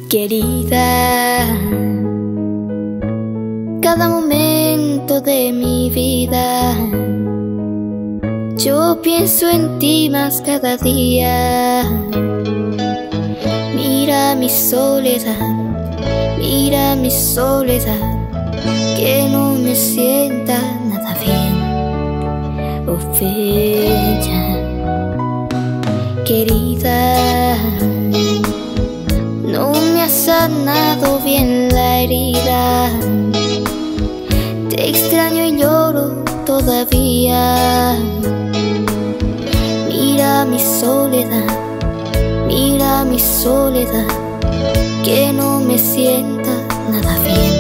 Querida, cada momento de mi vida yo pienso en ti más cada día. Mira mi soledad, que no me sienta nada bien. Oh bella, querida, no me has sanado bien la herida. Te extraño y lloro todavía. Mira mi soledad, que no me sienta nada bien.